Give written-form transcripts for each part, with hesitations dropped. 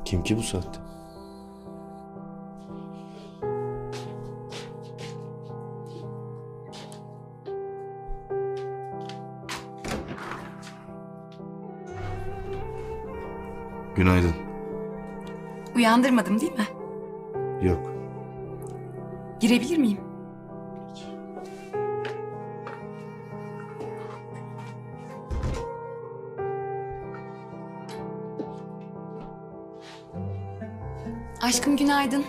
Kim ki bu saatte? Günaydın. Uyandırmadım değil mi? Yok. Girebilir miyim? Aşkım günaydın.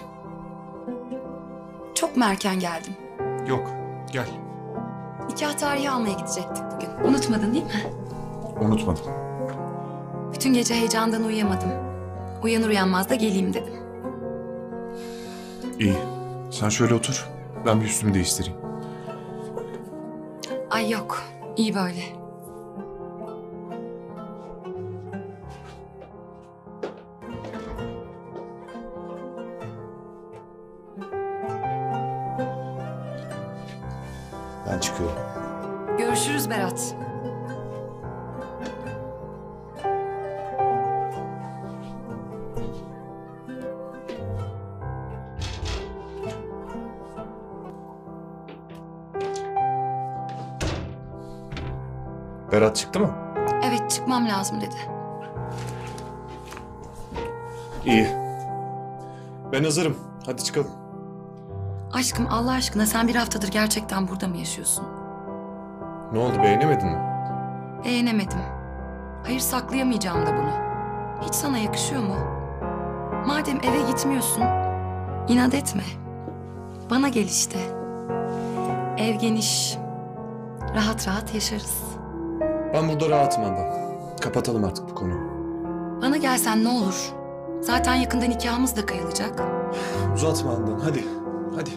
Çok mu erken geldim? Yok, gel. Nikah tarihi almaya gidecektik bugün. Unutmadın değil mi? Unutmadım. Bütün gece heyecandan uyuyamadım. Uyanır uyanmaz da geleyim dedim. İyi. Sen şöyle otur. Ben bir üstümü değiştireyim. Ay yok, iyi böyle. Ben çıkıyorum. Görüşürüz Berat. Berat çıktı mı? Evet çıkmam lazım dedi. İyi. Ben hazırım. Hadi çıkalım. Aşkım Allah aşkına sen bir haftadır gerçekten burada mı yaşıyorsun? Ne oldu, beğenemedin mi? Beğenemedim. Hayır saklayamayacağım da bunu. Hiç sana yakışıyor mu? Madem eve gitmiyorsun, inat etme. Bana gel işte. Ev geniş. Rahat rahat yaşarız. Ben burada rahatım Handan. Kapatalım artık bu konuyu. Bana gelsen ne olur? Zaten yakında nikahımız da kıyılacak. Uzatma Handan, hadi. Hadi.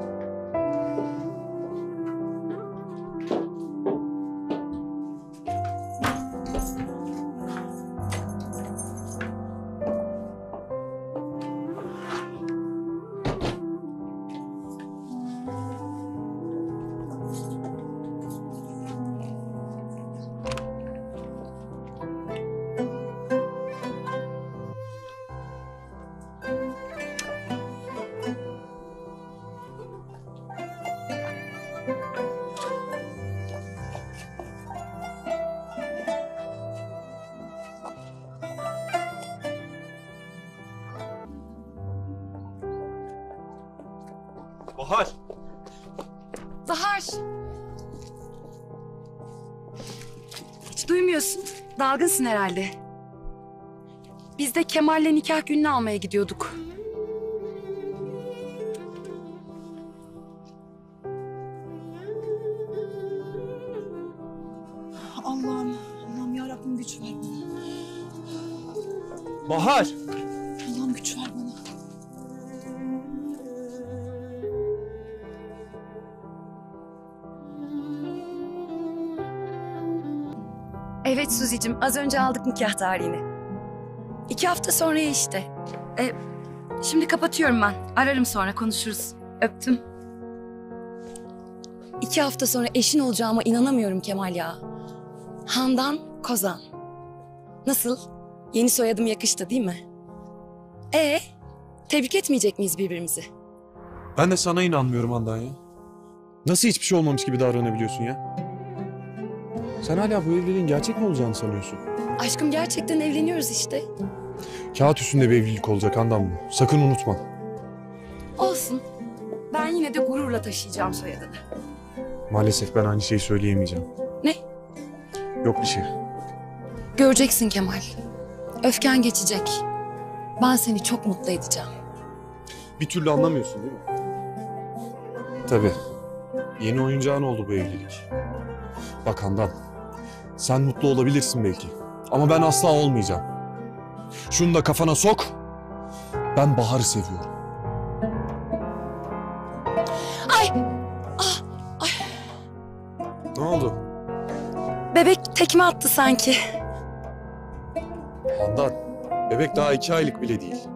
Bahar. Bahar! Hiç duymuyorsun. Dalgınsın herhalde. Biz de Kemal'le nikah gününü almaya gidiyorduk. Allah'ım, Allah'ım yarabbim güç ver bana. Bahar. Allah'ım güç ver bana. Evet Suzi'cim, az önce aldık nikah tarihini. 2 hafta sonraya işte. Şimdi kapatıyorum ben. Ararım sonra konuşuruz. Öptüm. 2 hafta sonra eşin olacağıma inanamıyorum Kemal ya. Handan Kozan. Nasıl? Yeni soyadım yakıştı değil mi? Tebrik etmeyecek miyiz birbirimizi? Ben de sana inanmıyorum Handan ya. Nasıl hiçbir şey olmamış gibi davranabiliyorsun ya? Sen hala bu evliliğin gerçek mi olacağını sanıyorsun? Aşkım gerçekten evleniyoruz işte. Kağıt üstünde bir evlilik olacak Handan bu. Sakın unutma. Olsun. Ben yine de gururla taşıyacağım soyadını. Maalesef ben aynı şeyi söyleyemeyeceğim. Ne? Yok bir şey. Göreceksin Kemal. Öfken geçecek. Ben seni çok mutlu edeceğim. Bir türlü anlamıyorsun değil mi? Tabii. Yeni oyuncağın oldu bu evlilik. Bak Handan, sen mutlu olabilirsin belki. Ama ben asla olmayacağım. Şunu da kafana sok. Ben Bahar'ı seviyorum. Ay! Ne oldu? Bebek tekme attı sanki. Handan, bebek daha 2 aylık bile değil.